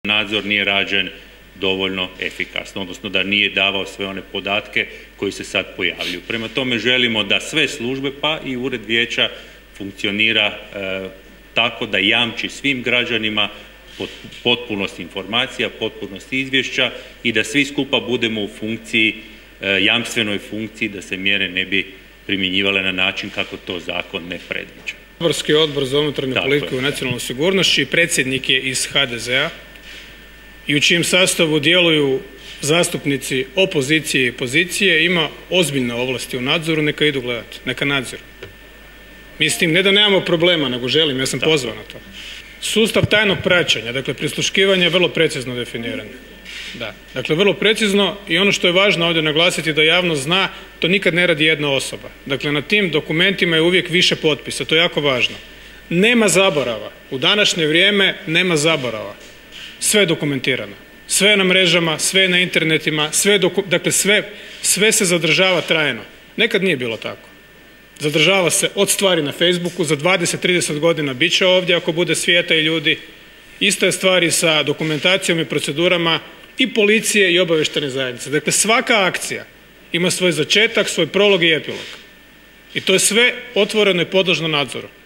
nadzor nije rađen dovoljno efikasno, odnosno da nije davao sve one podatke koji se sad pojavljuju. Prema tome želimo da sve službe pa i Ured vijeća funkcionira tako da jamči svim građanima potpunost informacija, potpunost izvješća i da svi skupa budemo u funkciji, jamstvenoj funkciji da se mjere ne bi primjenjivale na način kako to zakon ne predviđa. Saborski odbor za unutarnju politiku i nacionalnu sigurnost i predsjednik je iz HDZ-a i u čijem sastavu djeluju zastupnici opozicije i pozicije, ima ozbiljne ovlasti u nadzoru, neka idu gledati, neka nadziru. Mi s tim ne da nemamo problema, nego želim, ja sam pozvan na to. Sustav tajnog praćenja, dakle prisluškivanje je vrlo precizno definiran. Da, dakle vrlo precizno i ono što je važno ovdje naglasiti da javnost zna, to nikad ne radi jedna osoba. Dakle na tim dokumentima je uvijek više potpisa, to je jako važno. Nema zaborava, u današnje vrijeme nema zaborava. Sve je dokumentirano, sve je na mrežama, sve je na internetima, dakle sve se zadržava trajno. Nekad nije bilo tako. Zadržava se od stvari na Facebooku, za 20-30 godina bit će ovdje ako bude svijeta i ljudi. Ista je stvar i sa dokumentacijom i procedurama i policije i obavještajne zajednice. Dakle svaka akcija ima svoj začetak, svoj prolog i epilog. I to je sve otvoreno i podložno nadzoru.